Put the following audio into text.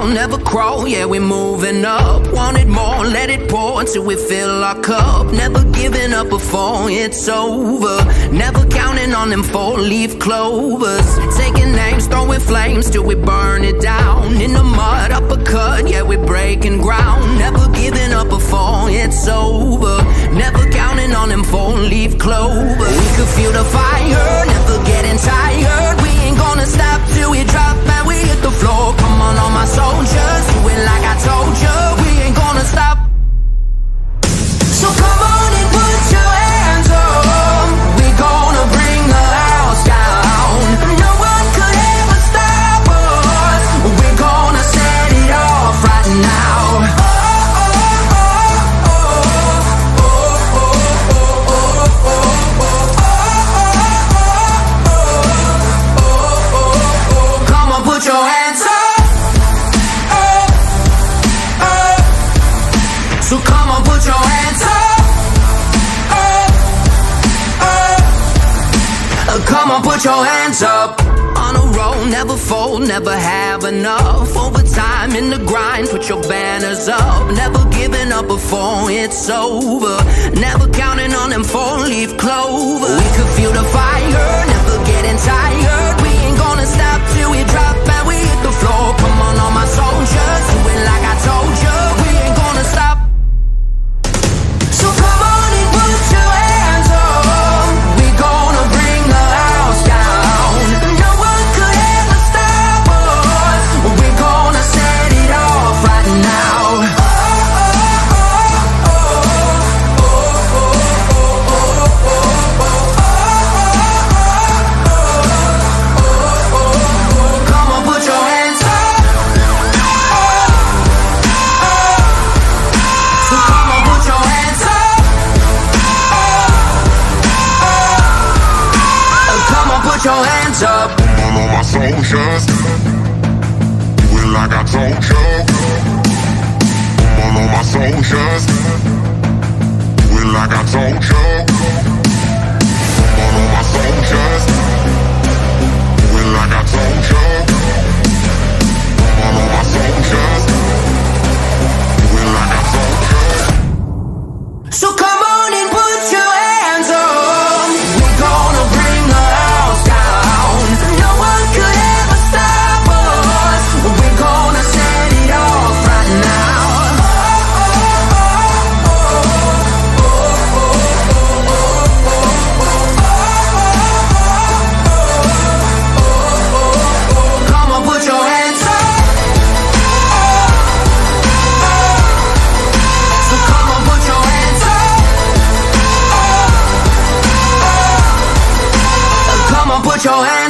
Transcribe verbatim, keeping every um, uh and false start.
never crawl, yeah, we moving up. Wanted more, let it pour till we fill our cup. Never giving up before it's over. Never counting on them four-leaf clovers. Taking names, throwing flames till we burn it down. In the mud, uppercut, yeah, we breaking ground. Never giving up before it's over. Never counting on them four-leaf clovers. We could feel the fire, never getting tired. We ain't gonna stop till we drop and we hit the floor. Come on, all my soldiers, do it like I told you. We ain't gonna stop. So come on and put your hands up. We gonna bring the house down. No one could ever stop us. We're gonna set it off right now. Come on, put your hands up. So come on, put your hands up, up, up. Uh, come on, put your hands up. On a roll, never fold, never have enough. Over time in the grind, put your banners up. Never giving up before it's over. Never counting on them four-leaf clover. We could feel the fire, never getting tired. We ain't gonna stop till we drop and we hit the floor. Come on, all my soldiers, do it like I told you. We ain't gonna stop. So come on and put your hands up. We gonna bring the house down. No one could ever stop us. We're gonna set it off right now. Come on, put your hands up. So come on, put your hands up. Come on, put your hands up. Come on, all my soldiers, do it like I told you. Come on, all my soldiers, do it like I told you. Come on, all my soldiers, do it like I told you. Come on, all my soldiers, do it like I told you. So come on and put your hands up. We're gonna bring the house down. No one could ever stop us. We're gonna set it off right now. Come on, put your hands up. So come on, put your hands up. Come on, put your hands